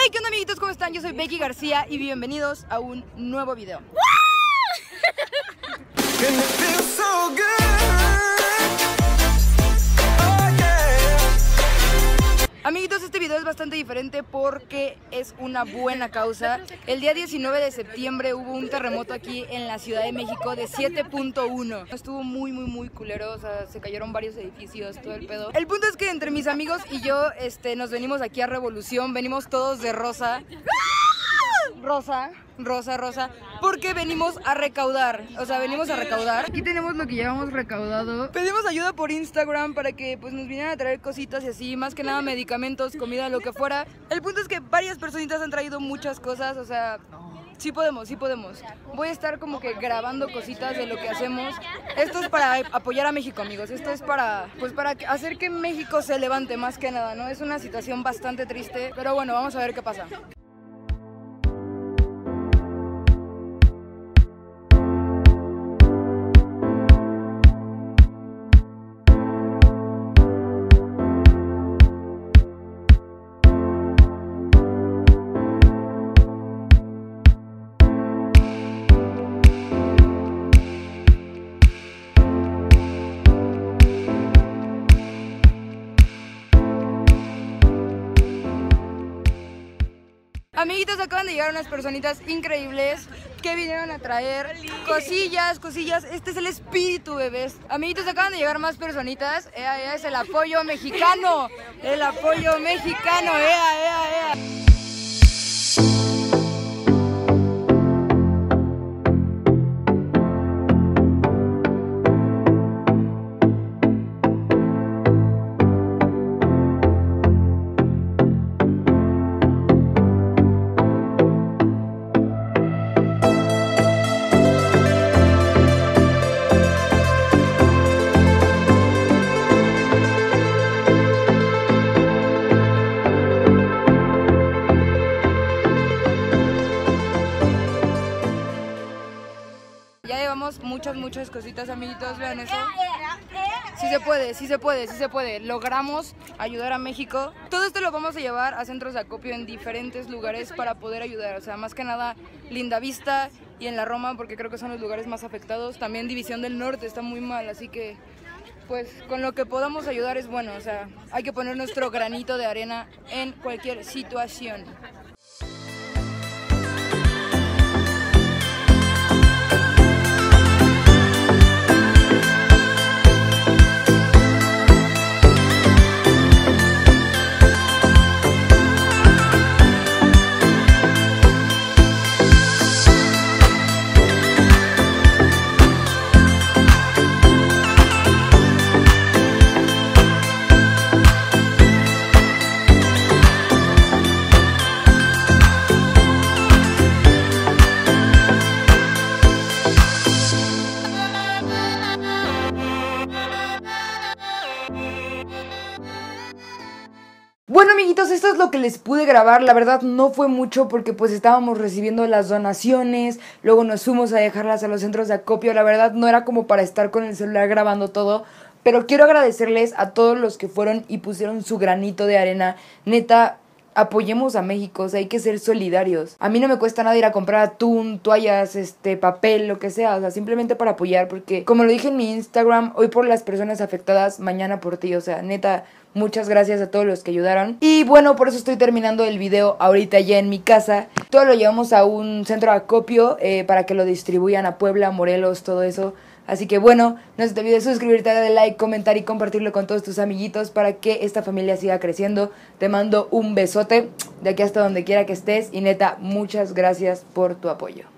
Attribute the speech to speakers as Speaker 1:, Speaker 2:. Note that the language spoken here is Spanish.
Speaker 1: Hey, ¿qué onda, amiguitos? ¿Cómo están? Yo soy Becky García y bienvenidos a un nuevo video. Amiguitos, este video es bastante diferente porque es una buena causa. El día 19 de septiembre hubo un terremoto aquí en la Ciudad de México de 7.1. Estuvo muy culero, o sea, se cayeron varios edificios, todo el pedo. El punto es que entre mis amigos y yo nos venimos aquí a Revolución, venimos todos de rosa. Rosa, porque venimos a recaudar, o sea, venimos a recaudar. Aquí tenemos lo que llevamos recaudado. Pedimos ayuda por Instagram para que pues nos vinieran a traer cositas y así, más que nada medicamentos, comida, lo que fuera. El punto es que varias personitas han traído muchas cosas, o sea, sí podemos. Voy a estar como que grabando cositas de lo que hacemos. Esto es para apoyar a México, amigos. Esto es para hacer que México se levante más que nada, ¿no? Es una situación bastante triste, pero bueno, vamos a ver qué pasa. Amiguitos, acaban de llegar unas personitas increíbles que vinieron a traer cosillas. Este es el espíritu, bebés. Amiguitos, acaban de llegar más personitas. Es el apoyo mexicano. Ya llevamos muchas cositas, amiguitos, vean eso. Sí se puede. Logramos ayudar a México. Todo esto lo vamos a llevar a centros de acopio en diferentes lugares para poder ayudar. O sea, más que nada Lindavista y en la Roma, porque creo que son los lugares más afectados. También División del Norte está muy mal, así que pues con lo que podamos ayudar es bueno. O sea, hay que poner nuestro granito de arena en cualquier situación. Bueno, amiguitos, esto es lo que les pude grabar. La verdad no fue mucho porque pues estábamos recibiendo las donaciones, luego nos fuimos a dejarlas a los centros de acopio. La verdad no era como para estar con el celular grabando todo, pero quiero agradecerles a todos los que fueron y pusieron su granito de arena. Neta, apoyemos a México, o sea, hay que ser solidarios. A mí no me cuesta nada ir a comprar atún, toallas, papel, lo que sea, o sea, simplemente para apoyar, porque como lo dije en mi Instagram, hoy por las personas afectadas, mañana por ti, o sea, neta, muchas gracias a todos los que ayudaron. Y bueno, por eso estoy terminando el video ahorita ya en mi casa. Todo lo llevamos a un centro de acopio para que lo distribuyan a Puebla, Morelos, todo eso. Así que bueno, no se te olvide suscribirte, darle like, comentar y compartirlo con todos tus amiguitos para que esta familia siga creciendo. Te mando un besote de aquí hasta donde quiera que estés y neta, muchas gracias por tu apoyo.